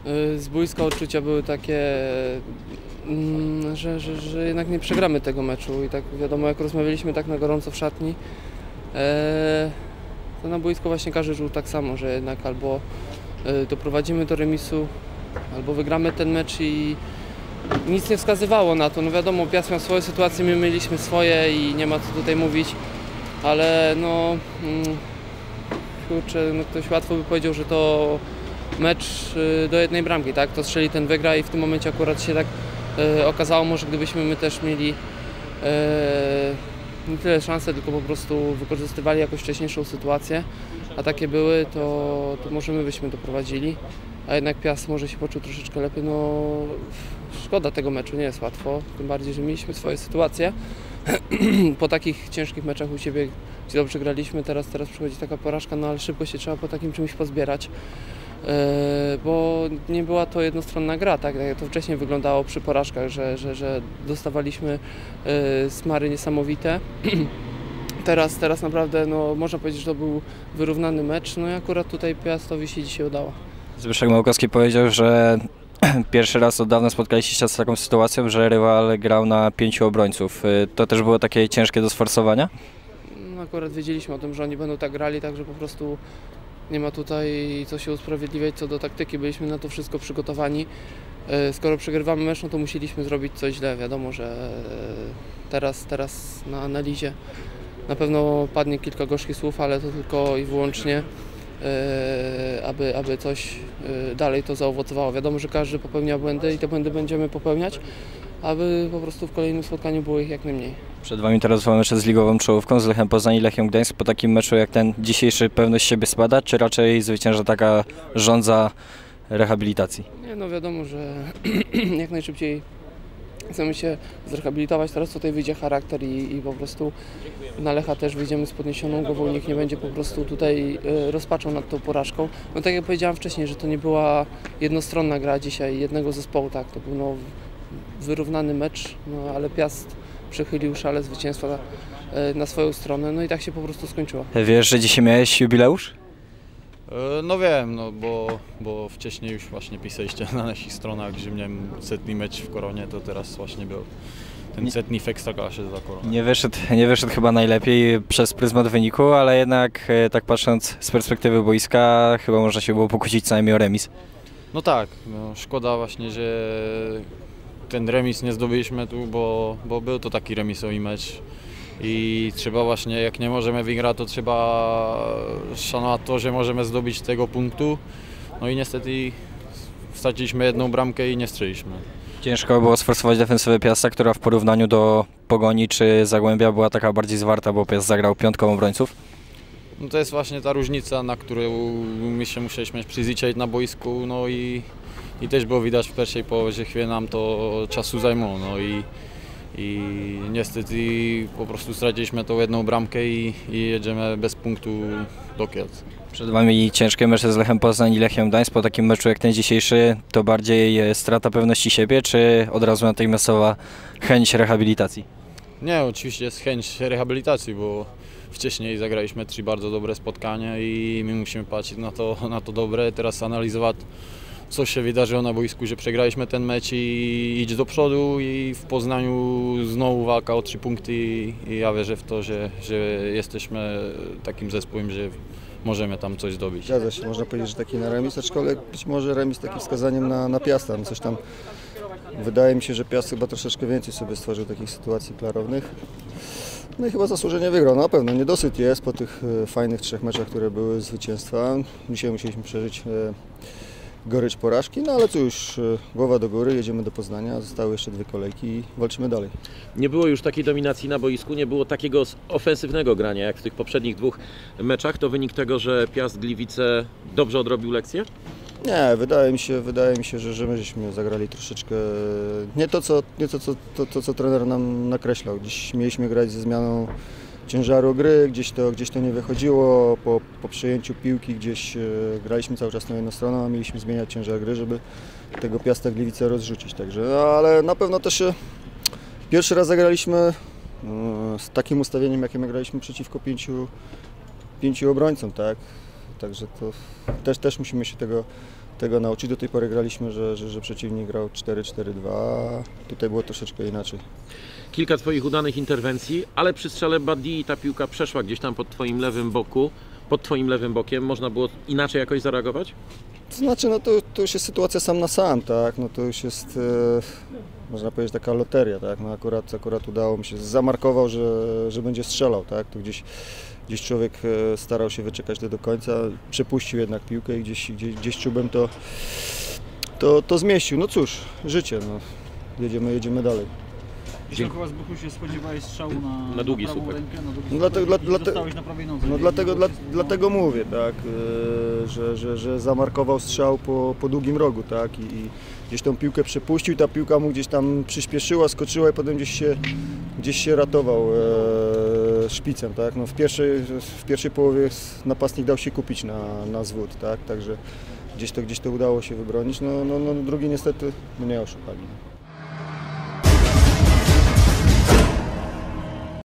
Z boiska odczucia były takie, że jednak nie przegramy tego meczu i tak wiadomo, jak rozmawialiśmy tak na gorąco w szatni, to na boisku właśnie każdy czuł tak samo, że jednak albo doprowadzimy do remisu, albo wygramy ten mecz i nic nie wskazywało na to. No wiadomo, Piast miał swoje sytuacje, my mieliśmy swoje i nie ma co tutaj mówić, ale no kurczę, no ktoś łatwo by powiedział, że to mecz do jednej bramki, tak? To strzeli, ten wygra i w tym momencie akurat się tak okazało, może gdybyśmy my też mieli nie tyle szanse, tylko po prostu wykorzystywali jakąś wcześniejszą sytuację, a takie były, to może my byśmy doprowadzili, a jednak Piast może się poczuł troszeczkę lepiej. No szkoda tego meczu, nie jest łatwo, tym bardziej, że mieliśmy swoje sytuacje. Po takich ciężkich meczach u Ciebie, gdzie dobrze graliśmy, teraz przychodzi taka porażka, no ale szybko się trzeba po takim czymś pozbierać, bo nie była to jednostronna gra, tak jak to wcześniej wyglądało przy porażkach, że dostawaliśmy smary niesamowite. Teraz naprawdę no, można powiedzieć, że to był wyrównany mecz, no i akurat tutaj Piastowi się dzisiaj udało. Zbyszek Małkowski powiedział, że pierwszy raz od dawna spotkaliście się z taką sytuacją, że rywal grał na 5 obrońców. To też było takie ciężkie do sforsowania? No, akurat wiedzieliśmy o tym, że oni będą tak grali, także po prostu nie ma tutaj co się usprawiedliwiać co do taktyki, byliśmy na to wszystko przygotowani. Skoro przegrywamy mecz, no to musieliśmy zrobić coś źle. Wiadomo, że teraz na analizie na pewno padnie kilka gorzkich słów, ale to tylko i wyłącznie aby coś dalej to zaowocowało. Wiadomo, że każdy popełnia błędy i te błędy będziemy popełniać, aby po prostu w kolejnym spotkaniu było ich jak najmniej. Przed Wami teraz dwa mecze z ligową czołówką, z Lechem Poznań i Lechią Gdańsk. Po takim meczu jak ten dzisiejszy pewność siebie spada, czy raczej zwycięża taka żądza rehabilitacji? Nie, no wiadomo, że jak najszybciej chcemy się zrehabilitować. Teraz tutaj wyjdzie charakter i po prostu na Lecha też wyjdziemy z podniesioną głową. Nikt nie będzie po prostu tutaj rozpaczał nad tą porażką. No tak jak powiedziałem wcześniej, że to nie była jednostronna gra dzisiaj jednego zespołu, tak, to był no, wyrównany mecz, no, ale Piast przechylił szale zwycięstwa na swoją stronę, no i tak się po prostu skończyło. Wiesz, że dzisiaj miałeś jubileusz? No wiem, no bo wcześniej już właśnie pisaliście na naszych stronach, że miałem setny mecz w Koronie, to teraz właśnie był ten setny w Ekstraklasie za Koronę. Nie wyszedł chyba najlepiej przez pryzmat wyniku, ale jednak tak patrząc z perspektywy boiska chyba można się było pokłócić co najmniej o remis. No tak, no szkoda właśnie, że ten remis nie zdobyliśmy tu, bo był to taki remisowy mecz. I trzeba właśnie, jak nie możemy wygrać, to trzeba szanować to, że możemy zdobyć tego punktu. No i niestety straciliśmy jedną bramkę i nie strzeliśmy. Ciężko było sforsować defensywę Piasta, która w porównaniu do Pogoni czy Zagłębia była taka bardziej zwarta, bo Piast zagrał piątką obrońców. No to jest właśnie ta różnica, na którą my się musieliśmy przyzwyczaić na boisku. No i też było widać w pierwszej połowie, że chwilę nam to czasu zajmło. No i niestety po prostu straciliśmy tą jedną bramkę i jedziemy bez punktu do Kielc. Przed Wami ciężkie mecze z Lechem Poznań i Lechią Gdańsk. Po takim meczu jak ten dzisiejszy to bardziej strata pewności siebie, czy od razu natychmiastowa chęć rehabilitacji? Nie, oczywiście jest chęć rehabilitacji, bo wcześniej zagraliśmy 3 bardzo dobre spotkania i my musimy patrzeć na to dobre, teraz analizować, co się wydarzyło na boisku, że przegraliśmy ten mecz i iść do przodu i w Poznaniu znowu walka o 3 punkty i ja wierzę w to, że jesteśmy takim zespołem, że możemy tam coś zdobyć. Zgadza się, można powiedzieć, że taki na remis, aczkolwiek być może remis taki wskazaniem na Piasta. No coś tam, wydaje mi się, że Piast chyba troszeczkę więcej sobie stworzył takich sytuacji klarownych. No i chyba zasłużenie wygrał. Na pewno niedosyt jest po tych fajnych 3 meczach, które były zwycięstwa. Dzisiaj musieliśmy przeżyć gorycz porażki, no ale co już, głowa do góry, jedziemy do Poznania, zostały jeszcze 2 kolejki i walczymy dalej. Nie było już takiej dominacji na boisku, nie było takiego ofensywnego grania jak w tych poprzednich 2 meczach. To wynik tego, że Piast Gliwice dobrze odrobił lekcję? Nie, wydaje mi się, że my żeśmy zagrali troszeczkę nie to, co trener nam nakreślał. Dziś mieliśmy grać ze zmianą ciężaru gry, gdzieś to nie wychodziło, po przejęciu piłki gdzieś graliśmy cały czas na jedną stronę, a mieliśmy zmieniać ciężar gry, żeby tego Piasta Gliwice rozrzucić, także, no, ale na pewno też pierwszy raz zagraliśmy z takim ustawieniem, jakie my graliśmy przeciwko 5 obrońcom, tak? Także to też musimy się tego nauczyć. Do tej pory graliśmy, że przeciwnik grał 4-4-2, tutaj było troszeczkę inaczej. Kilka Twoich udanych interwencji, ale przy strzale Badii ta piłka przeszła gdzieś tam pod Twoim lewym boku, pod Twoim lewym bokiem. Można było inaczej jakoś zareagować? To znaczy, no to już jest sytuacja sam na sam, tak, no to już jest, można powiedzieć, taka loteria, tak, no akurat udało mi się, zamarkował, że będzie strzelał, tak, tu gdzieś człowiek starał się wyczekać do końca, przepuścił jednak piłkę i gdzieś czubem to zmieścił, no cóż, życie, no, jedziemy dalej. Dzisiaj chyba z Bychu się spodziewałeś strzału na długi prawą słupek. rękę, na długi No słupek, zostałeś na prawej nodze. No dlatego mówię, tak, że zamarkował strzał po długim rogu, tak, i gdzieś tą piłkę przepuścił, ta piłka mu gdzieś tam przyspieszyła, skoczyła i potem gdzieś się ratował szpicem, tak, no w pierwszej połowie napastnik dał się kupić na zwód, tak, także gdzieś to udało się wybronić, no drugi niestety mnie oszukali.